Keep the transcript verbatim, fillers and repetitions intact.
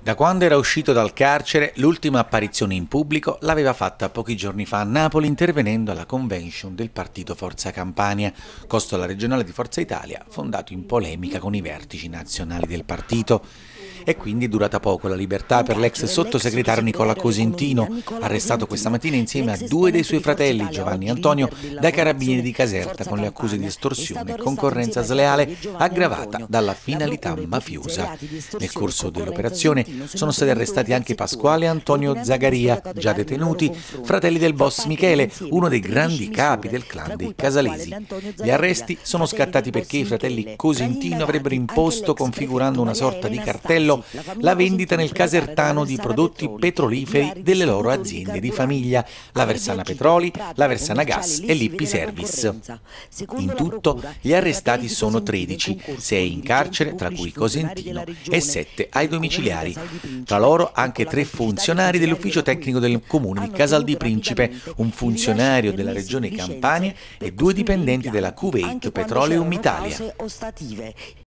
Da quando era uscito dal carcere, l'ultima apparizione in pubblico l'aveva fatta pochi giorni fa a Napoli intervenendo alla convention del partito Forza Campania, costola regionale di Forza Italia, fondato in polemica con i vertici nazionali del partito. E quindi è durata poco la libertà per l'ex sottosegretario Nicola Cosentino, arrestato questa mattina insieme a due dei suoi fratelli, Giovanni e Antonio, dai carabinieri di Caserta con le accuse di estorsione e concorrenza sleale aggravata dalla finalità mafiosa. Nel corso dell'operazione sono stati arrestati anche Pasquale e Antonio Zagaria, già detenuti, fratelli del boss Michele, uno dei grandi capi del clan dei Casalesi. Gli arresti sono scattati perché i fratelli Cosentino avrebbero imposto, configurando una sorta di cartello, la vendita nel casertano di prodotti petroliferi delle loro aziende di famiglia, la Versana Petroli, la Versana Gas e l'I P Service. In tutto gli arrestati sono tredici, sei in carcere, tra cui Cosentino, e sette ai domiciliari. Tra loro anche tre funzionari dell'ufficio tecnico del comune di Casal di Principe, un funzionario della regione Campania e due dipendenti della Kuwait Petroleum Italia.